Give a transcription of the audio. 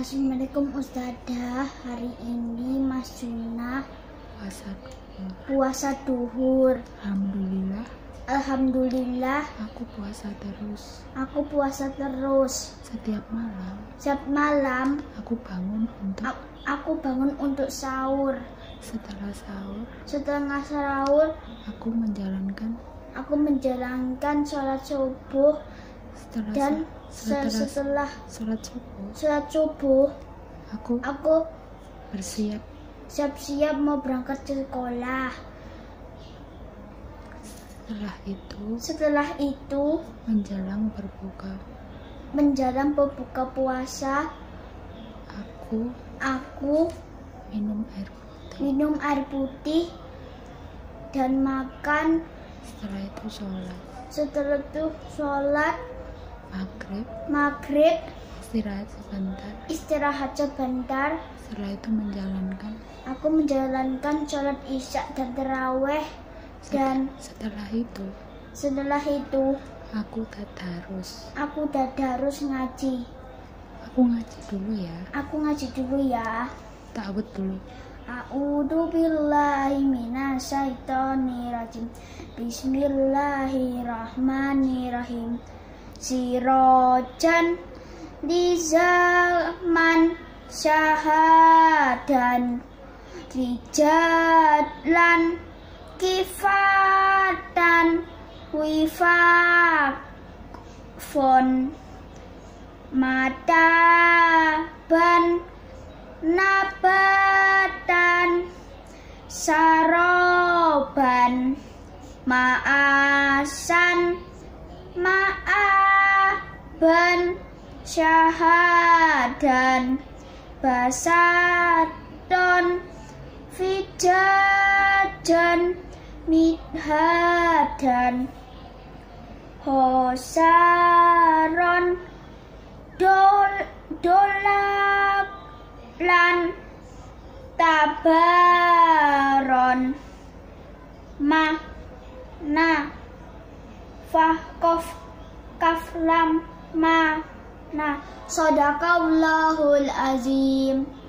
Assalamualaikum Ustadzah. Hari ini Mas Juna puasa duhur. Alhamdulillah. Aku puasa terus. Aku puasa terus. Setiap malam aku bangun untuk sahur. Setelah sahur aku menjalankan sholat subuh. Setelah sholat subuh aku siap-siap mau berangkat ke sekolah. Setelah itu menjelang berbuka puasa, aku minum air putih dan makan. Setelah itu sholat maghrib, istirahat sebentar. Setelah itu aku menjalankan sholat isya dan taraweh. Dan setelah itu aku tadarus ngaji. Aku ngaji dulu ya. Ta'awud dulu. A'udzu billahi minasyaitonir rajim. Bismillahirrahmanirrahim. Sirojan di zaman syahadan, rijadlan kifatan wifakfon, mataban nabatan, saroban ma'asan ma'aban, syahadan basadon fijajan midhadan, hosaron dolaklan tabaron na fahkof kaflam na. Shadaqallahul azim.